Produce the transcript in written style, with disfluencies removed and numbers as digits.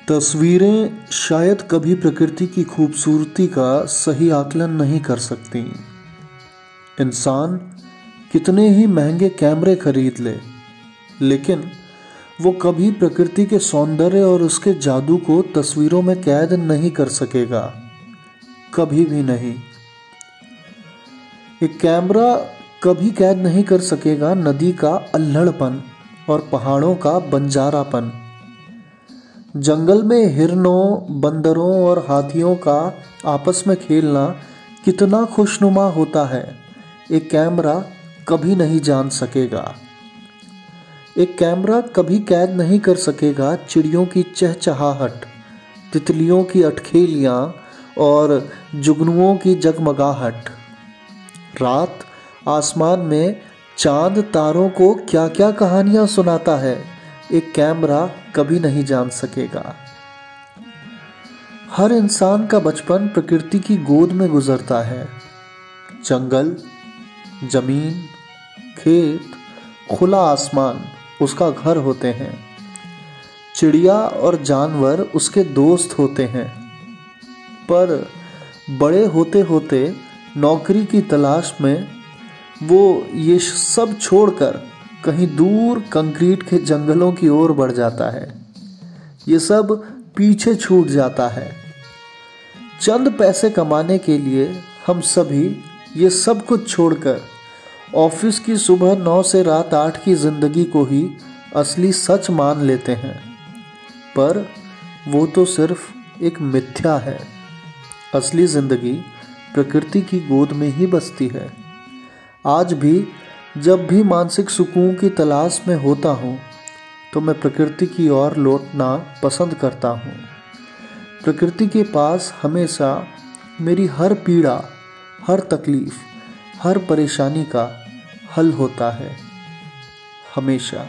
तस्वीरें शायद कभी प्रकृति की खूबसूरती का सही आकलन नहीं कर सकती। इंसान कितने ही महंगे कैमरे खरीद ले, लेकिन वो कभी प्रकृति के सौंदर्य और उसके जादू को तस्वीरों में कैद नहीं कर सकेगा, कभी भी नहीं। एक कैमरा कभी कैद नहीं कर सकेगा नदी का अल्हड़पन और पहाड़ों का बंजारापन, जंगल में हिरनों, बंदरों और हाथियों का आपस में खेलना कितना खुशनुमा होता है, एक कैमरा कभी नहीं जान सकेगा। एक कैमरा कभी कैद नहीं कर सकेगा चिड़ियों की चहचहाहट, तितलियों की अटखेलियाँ और जुगनुओं की जगमगाहट। रात आसमान में चांद तारों को क्या क्या कहानियां सुनाता है, एक कैमरा कभी नहीं जान सकेगा। हर इंसान का बचपन प्रकृति की गोद में गुजरता है। जंगल, जमीन, खेत, खुला आसमान उसका घर होते हैं। चिड़िया और जानवर उसके दोस्त होते हैं। पर बड़े होते होते नौकरी की तलाश में वो ये सब छोड़कर कहीं दूर कंक्रीट के जंगलों की ओर बढ़ जाता है। ये सब पीछे छूट जाता है। चंद पैसे कमाने के लिए हम सभी ये सब कुछ छोड़कर ऑफिस की सुबह 9 से रात 8 की जिंदगी को ही असली सच मान लेते हैं। पर वो तो सिर्फ एक मिथ्या है। असली जिंदगी प्रकृति की गोद में ही बसती है। आज भी जब भी मानसिक सुकून की तलाश में होता हूँ तो मैं प्रकृति की ओर लौटना पसंद करता हूँ। प्रकृति के पास हमेशा मेरी हर पीड़ा, हर तकलीफ, हर परेशानी का हल होता है, हमेशा।